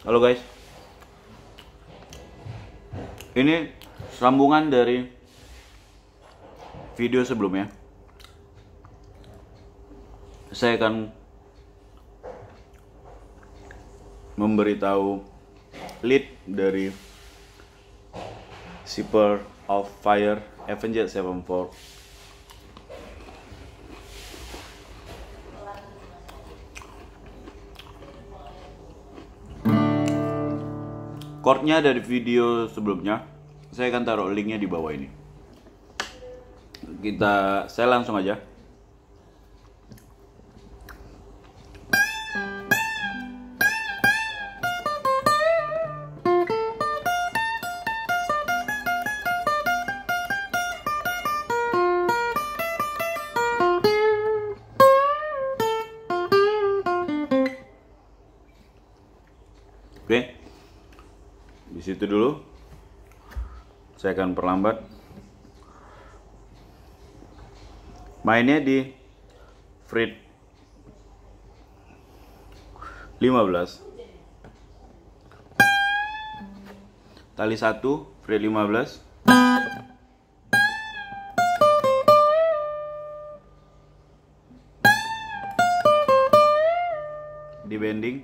Halo guys, ini sambungan dari video sebelumnya. Saya akan memberitahu lead dari Shipper of Fire Avenged Sevenfold. Chordnya dari video sebelumnya, saya akan taruh linknya di bawah ini. Saya langsung aja. Oke. Di situ dulu. Saya akan perlambat. Mainnya di fret 15. Tali 1, fret 15. Di bending.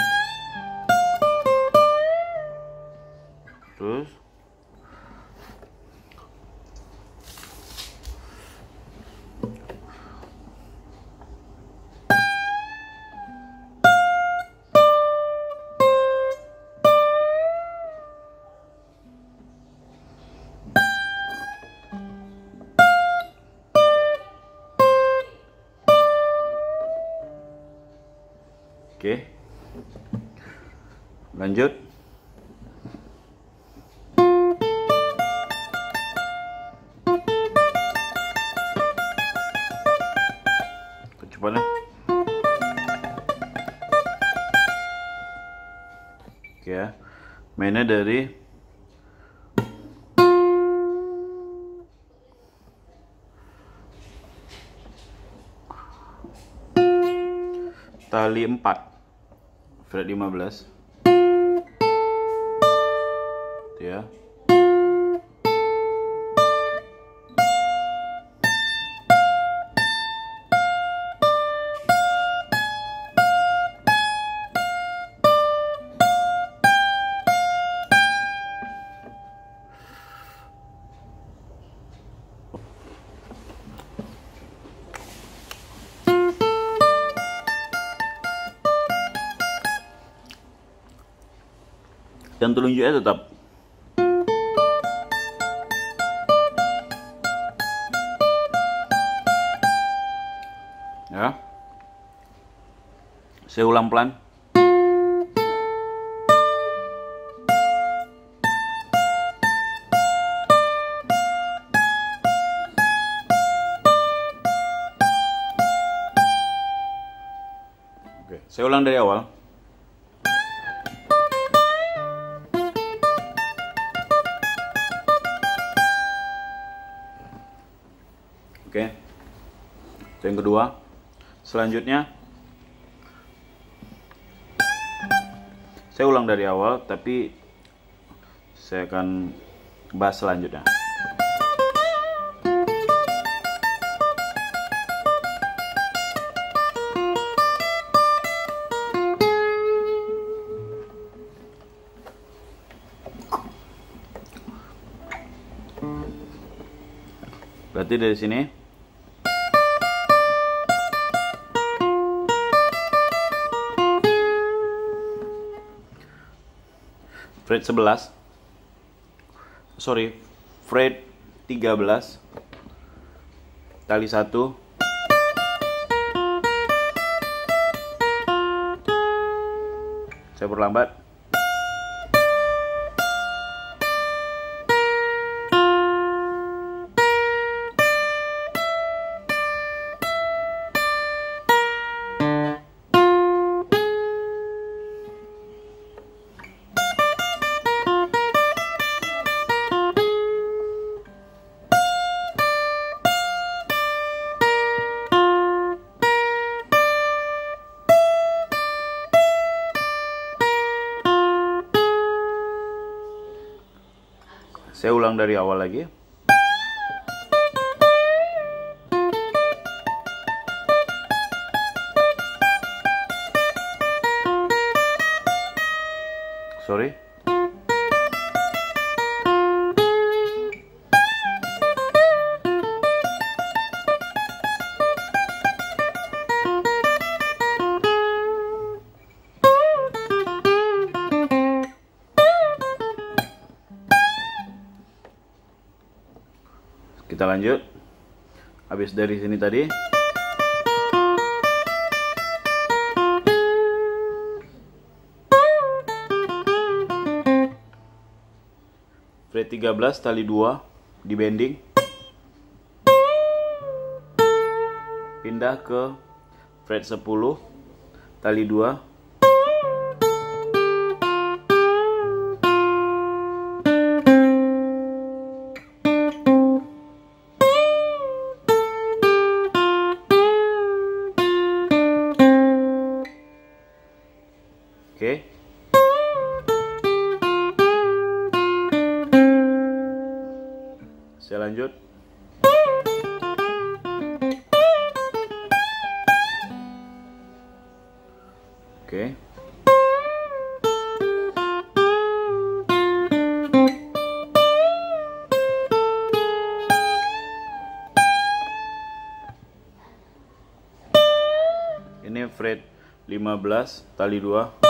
Terus oke. Lanjut. Kecepatannya. Oke ya. Mainnya dari tali 4 fret 15 gitu ya. Dan telunjuknya tetap ya. Saya ulang pelan. Oke, saya ulang dari awal. Oke, yang kedua, selanjutnya saya ulang dari awal, tapi saya akan bahas selanjutnya. Berarti dari sini fret 11, sorry, fret 13, tali 1, saya perlambat. Saya ulang dari awal lagi. Sorry. Kita lanjut. Habis dari sini tadi. Fret 13 tali 2 di bending. Pindah ke fret 10 tali 2. Oke. Saya lanjut. Oke. Ini fret 15 tali 2.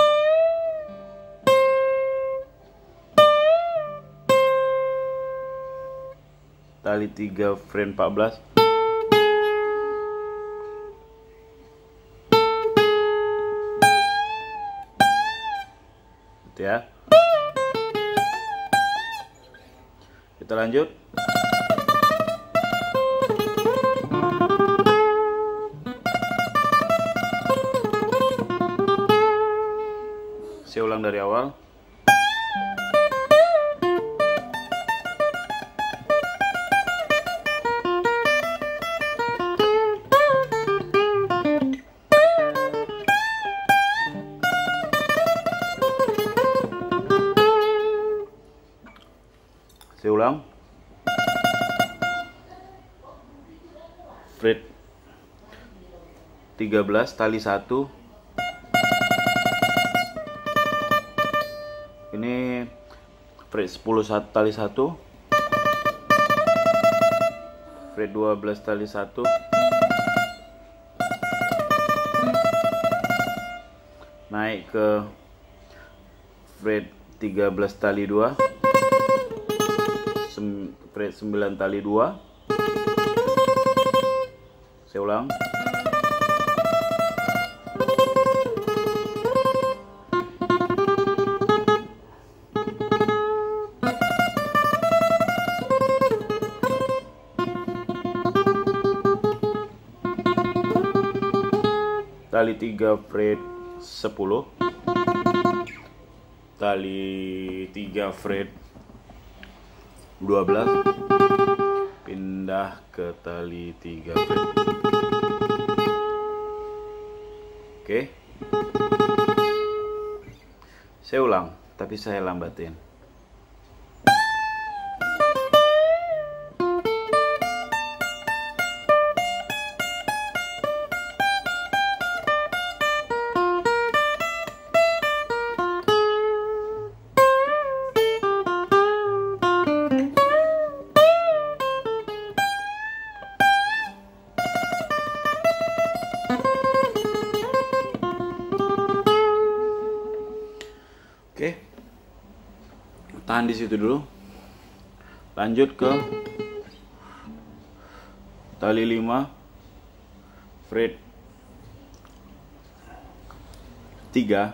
Tali 3 fret 14. Gitu ya. Kita lanjut. Saya ulang dari awal. Saya ulang. Fret 13 tali 1. Ini fret 10 tali 1. Fret 12 tali 1. Naik ke fret 13 tali 2. Fret 9 tali 2. Saya ulang. Tali 3 fret 10. Tali 3 fret 12. Pindah ke tali 3 fret. Oke. Saya ulang, tapi saya lambatin. Oke, tahan di situ dulu. Lanjut ke tali 5 fret 3.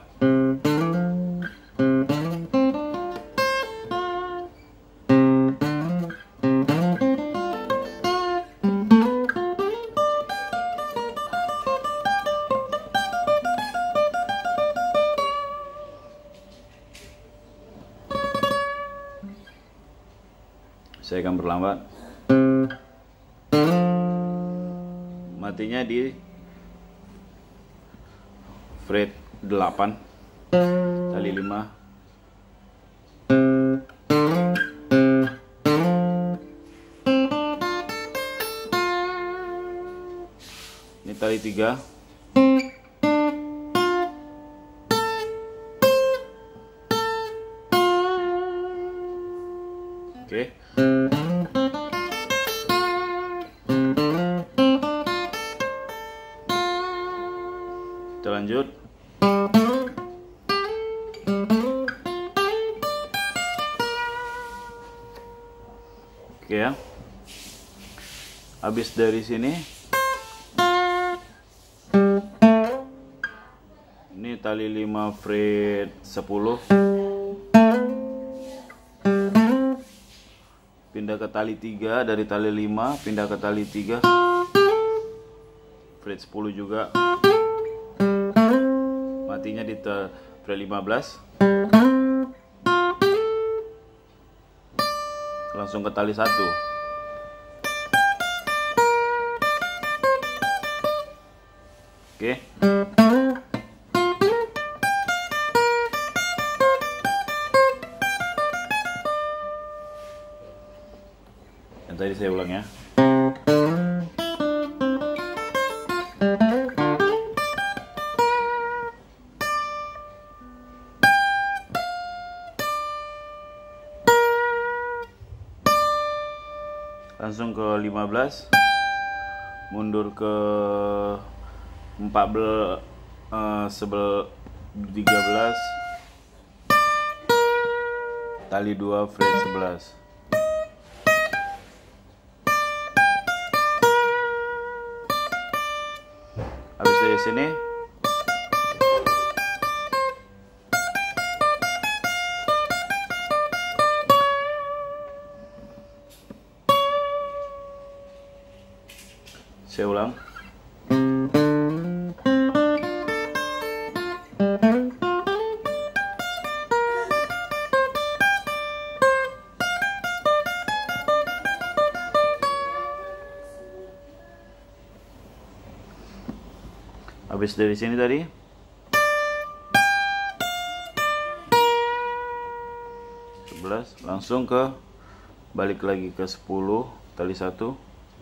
Saya akan berlambat. Matinya di fret 8 tali 5. tali 3. Oke. Kita lanjut. Oke ya. Habis dari sini, ini tali 5 fret 10, pindah ke tali 3, dari tali 5 pindah ke tali 3, fret 10 juga, matinya di fret 15, langsung ke tali 1. Oke. Yang tadi saya ulang ya. Langsung ke 15, mundur ke 14, 13, tali 2 fret 11. Habis dari sini, saya ulang. Habis dari sini tadi, langsung ke balik lagi ke 10 tali 1.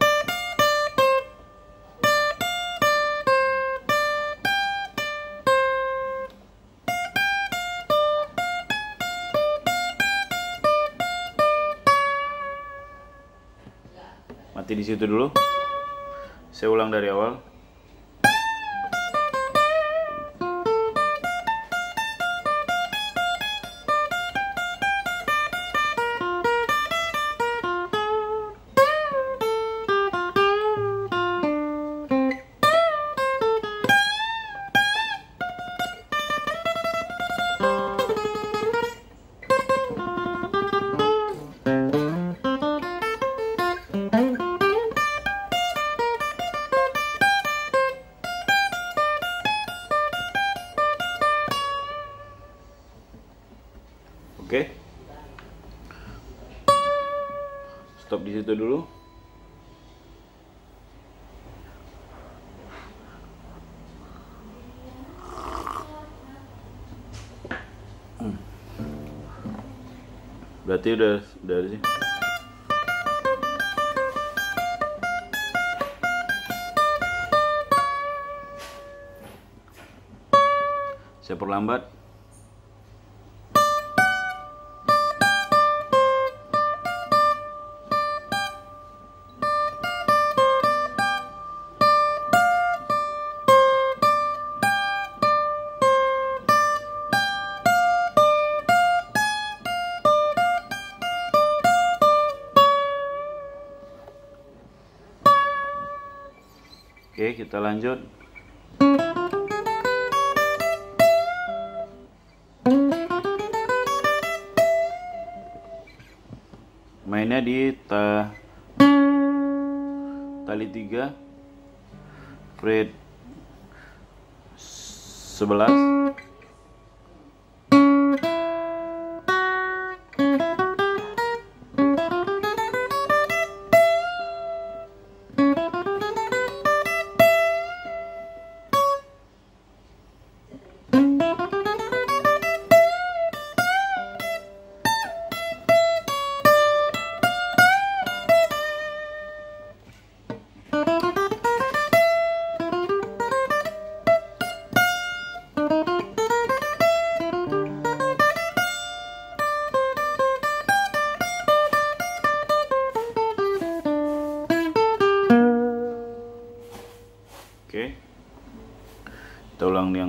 Mati di situ dulu. Saya ulang dari awal. Oke. Stop di situ dulu. Berarti udah dari sini. Saya perlambat. Oke, kita lanjut. Mainnya di tali 3 fret 11.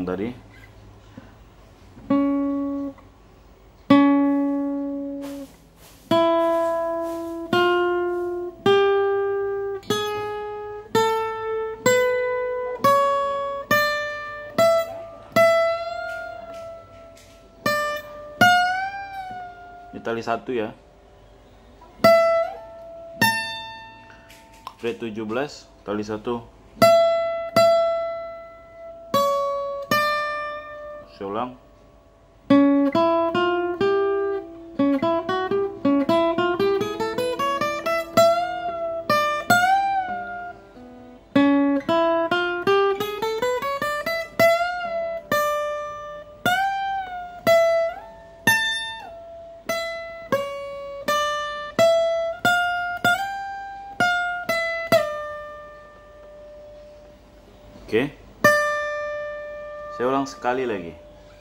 ulang tadi. Ini tali 1 ya. Fret 17, tali 1. Saya ulang. Oke. Saya ulang sekali lagi.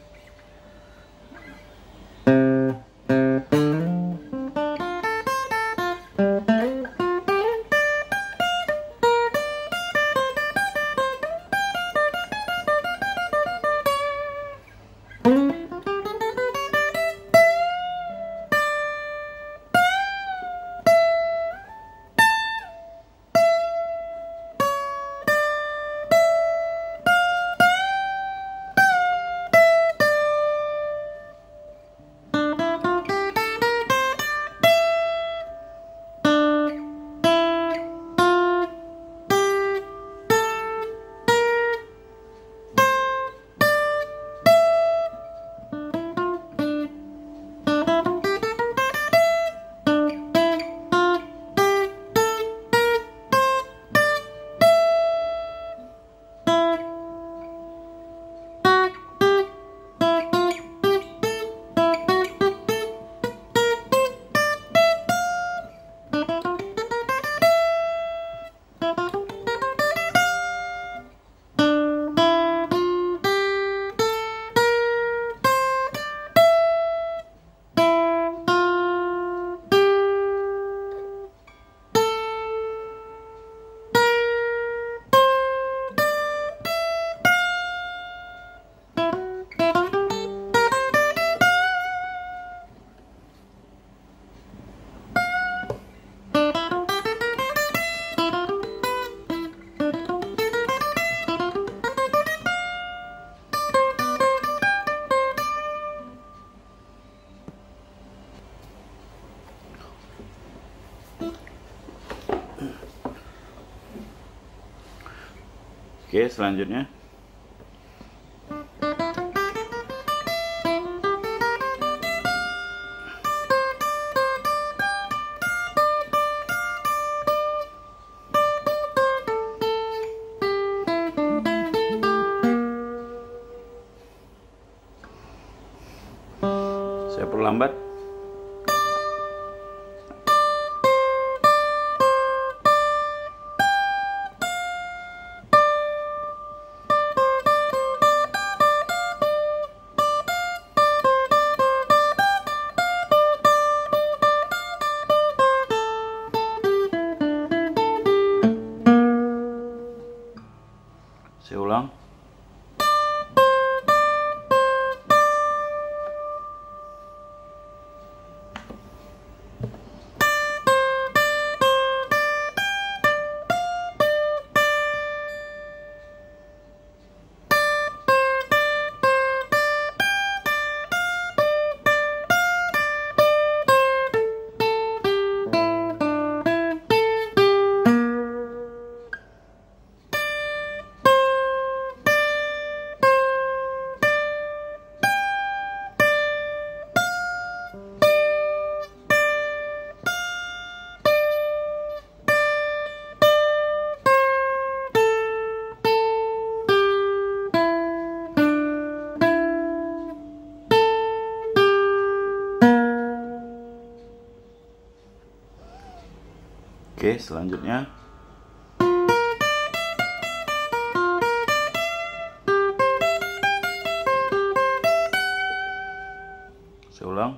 Oke, selanjutnya saya perlambat. Saya ulang. Oke, selanjutnya saya ulang.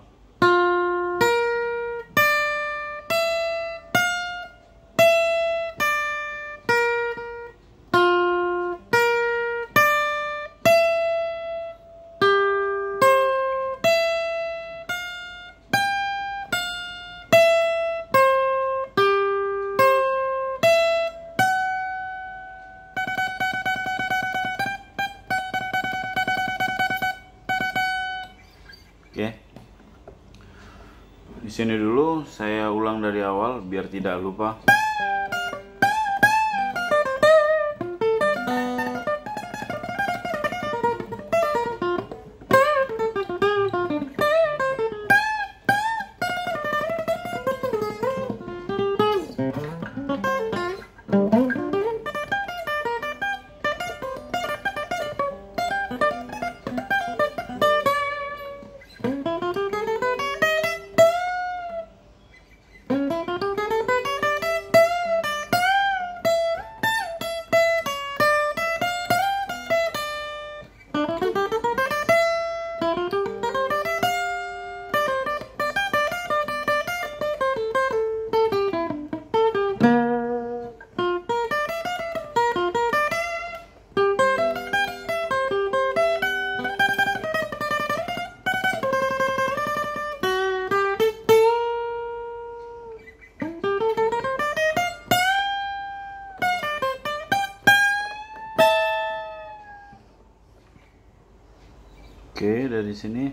Oke. Di sini dulu saya ulang dari awal biar tidak lupa. Oke, dari sini.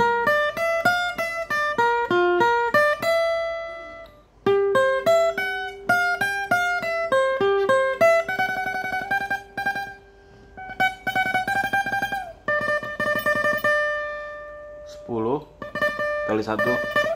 Sepuluh kali satu.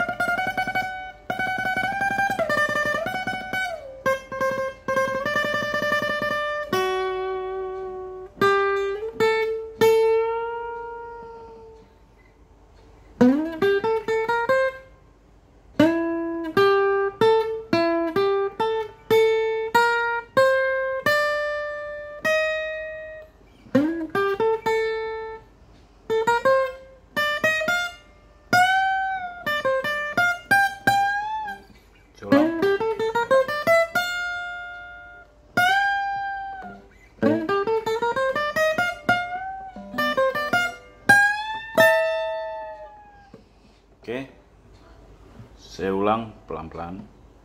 Oke, saya ulang pelan-pelan.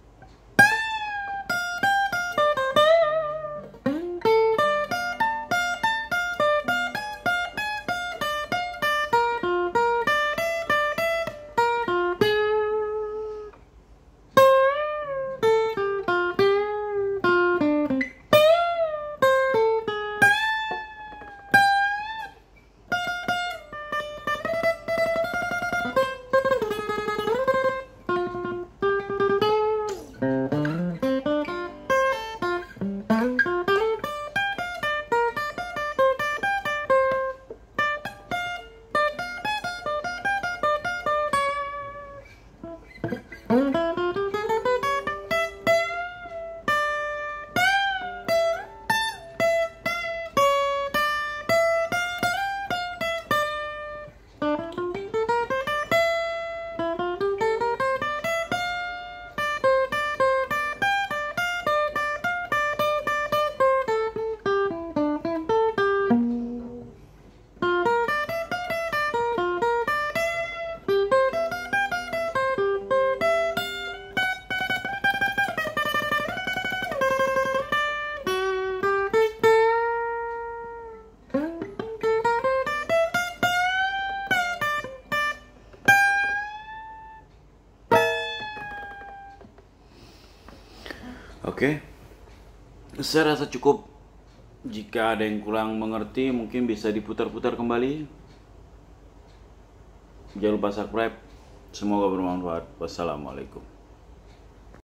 Oke, saya rasa cukup. Jika ada yang kurang mengerti, mungkin bisa diputar-putar kembali. Jangan lupa subscribe. Semoga bermanfaat. Wassalamualaikum.